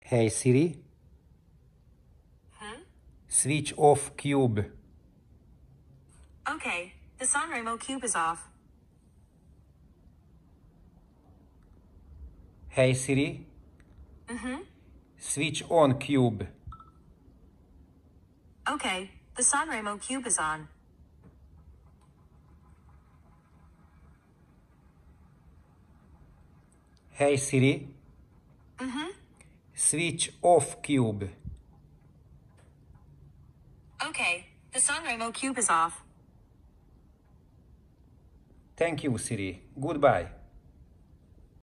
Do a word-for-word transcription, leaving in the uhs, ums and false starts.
Hey Siri, Hmm? switch off cube. Okay, the Sanremo cube is off. Hey Siri, Mm-hmm. switch on cube. Okay, the Sanremo cube is on. Hey Siri, Mm-hmm. switch off cube. Okay, the Sanremo cube is off. Thank you, Siri. Goodbye.